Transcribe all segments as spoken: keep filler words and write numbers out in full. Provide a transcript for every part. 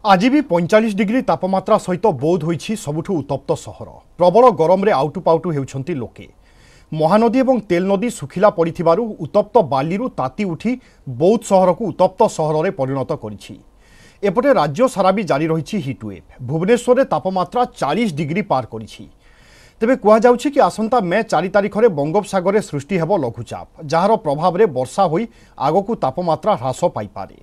आज भी पैंतालीस डिग्री तापमात्रा सहित बौद्ध होईछि सबुठु उत्तप्त सहर। प्रबल गरम रे आउटु पाउटु हेउछंती लोके। महानदी और तेल नदी सुखिला पड़िथिबारु उत्तप्त बालीरु ताती उठी बौद्ध सहर को उत्तप्त सहर में परिणत करिछि। एपटे राज्य सारा भी जारी रही हिटवेव। भुवनेश्वर में तापमात्रा चालीस डिग्री पार करिछि। तेबे कुआ जाउछि कि आसंता मे चार तारिख में बंगोपसागर सृष्टि हेबो लघुचाप, जार प्रभाव में वर्षा होई आगकू तापमात्रा ह्रास पाइपारे।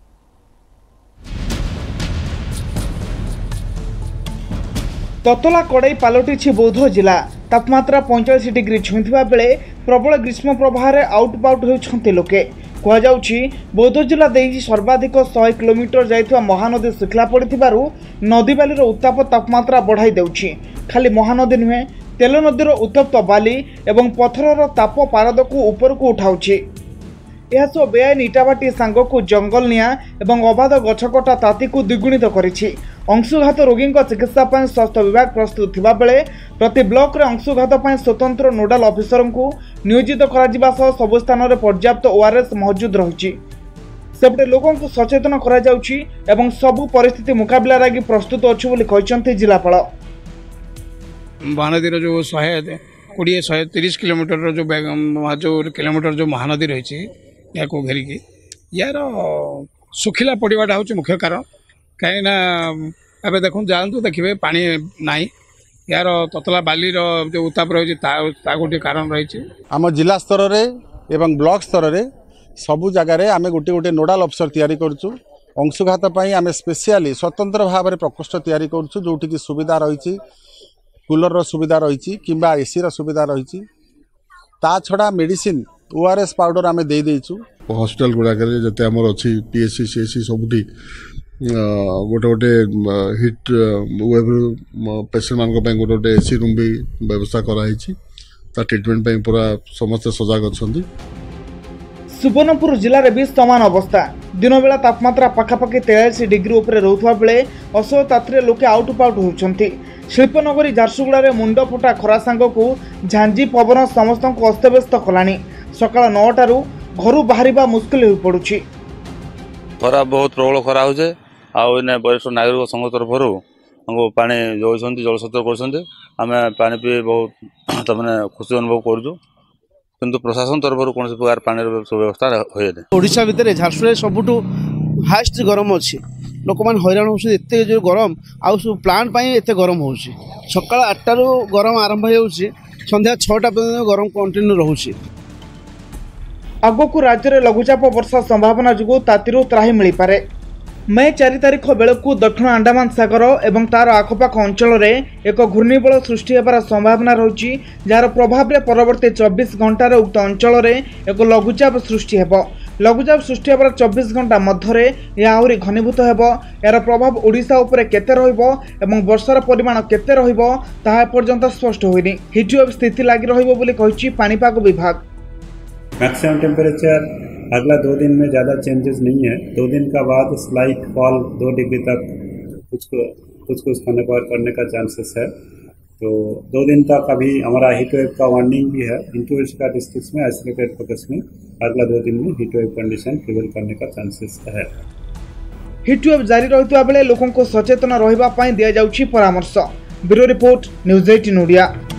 ततला कड़ई पलटि बौद्ध जिला। तापमात्रा पैंतालीस डिग्री छुईंथिबा बेले प्रबल ग्रीष्म प्रभाव आउट पाउट होउछंती लोके। कुआଯାଉଛି बौद्ध जिला देई सर्वाधिक सौ किलोमीटर जाइथिबा महानदी सुखला पड़िथिबारु नदी बालीर उत्ताप तापमात्रा बढ़ाई देउछि। खाली महानदी नुहे, तेल नदीर उत्तप्त बाली एवं पथरर ताप पारदकू उपरकू उठाउछि। यह बेआईन इटाभाटी सांगकू जंगल निया एवं अबाध गछकटा ताती को द्विगुणित करिछि। अंशुघात रोगी चिकित्सा पर स्वास्थ्य विभाग प्रस्तुत थिबा बेले प्रति ब्लॉक रे अंशुघात पर स्वतंत्र नोडाल ऑफिसर को नियोजित करा सबु स्थान में पर्याप्त ओआरएस मौजूद रही। सेपटे लोकों को सचेतन करा जाउछि एवं सबु परिस्थिति मुकाबला लागि प्रस्तुत अछि बोली कहिसंती जिलापाल। महानदी जो शहे कोड़े शहे तीस किलोमीटर जो जो किलोमीटर जो महानदी रही या घेरिकी यार सुखिला पड़ाटा हूँ मुख्य कारण। कहीं एवं देखो जातु देखिए पानी ना यार ततला बाली जो उत्ताप रही गोटे कारण रही। आम जिला स्तर एवं ब्लॉक स्तर रे सबु जगार आम गोटे गोटे नोडाल अफिसर तैयारी करूँ। अंशुघात आम स्पेशली स्वतंत्र भाव में प्रकोष्ठ तैयारी करूँ जोटि की सुविधा रही, कूलर सुविधा रही किंबा एसी सुविधा रही। ता छड़ा मेडिसिन ओआरएस पाउडर आम दे देइछु। हॉस्पिटल गुड़ाक जिते आम अच्छी पीएससी सीएससी सबुठी गोटे गोटे हिट वेव पेसेंट मान गोटे गोटे एसी रूम भी व्यवस्था कराई। ट्रिटमेंट पूरा समस्त सजग अच्छा। सुवर्णपुर जिले में भी समान अवस्था। दिन बेला तापमात्रा पाखापाखि तेयालीस डिग्री उपरे रोथुवा बेले असह्य तात्रे लोके आउट पाउट होउछंती। शिल्पनगरी झारसुगुड़ा मुंड फटा खरा सांगकू झांझी पवन समस्त अस्तव्यस्त कलानी। सकाळ नौटारू घर बाहर मुस्किल हो पड़ुछि। खरा बहुत प्रबल खरा होचे आउ ने वरिष्ठ नागरिक संघ तरफ हमको पानी जोइछंती जल सतर करछंती। आमे पानी पी बहुत तमने खुशी अनुभव करूछु, किंतु प्रशासन तरफ कौन प्रकार पानी व्यवस्था होए नै। ओडिशा भितर झारसुगुड़ा सबुठु हाईएस्ट गरम अच्छी। लोक मैंने हैरान होते जो गरम आउ सब प्लांट पाई एते गरम हो। सकाळ आठटारू गरम आरंभ हो संध्या छटा पर्यंत गरम कंटिन्यू रोचे। आगकू राज्य में लघुचाप वर्षा संभावना जुगु तातीरू त्राही मिल पारे। मे चार तारिख बेलू दक्षिण अंडमान सागर एवं तार आखपाख अंचल में एक घूर्णिबल सृष्टि होबार संभावना रही, जार प्रभाव में परवर्ती चौबीस घंटार उक्त अंचल में एक लघुचाप सृष्टि हेब। लघुचाप सृष्टि होबार चौबीस घंटा मध्य यह आहरी घनीभूत हेब। यार प्रभाव ओडिशा उपरे केते रहिबो एवं वर्षार परिमाण केते रहिबो ताहा एपर्यंत स्पष्ट होइनी। हिटवेव स्थिति लागि रहिबो बोली कहिछि पानीपाग विभाग। मैक्सिमम टेम्परेचर अगला दो दिन में ज़्यादा चेंजेस नहीं है। दो दिन का बाद स्लाइट फॉल दो डिग्री तक कुछ कुछ कुछ खाने पर करने का चांसेस है। तो दो दिन तक अभी हमारा हीट वेव का वार्निंग भी है। इंटू का डिस्ट्रिक्ट में आइसोलेटेड फोकस में अगला दो दिन में हीट वेव कंडीशन प्रिवेल करने का चांसेस है। हिटवेव जारी रहितबा बेले लोकों को सचेतन रहिबा पई दिया जाउछि परामर्श। ब्यूरो रिपोर्ट न्यूज अठारह ओडिया।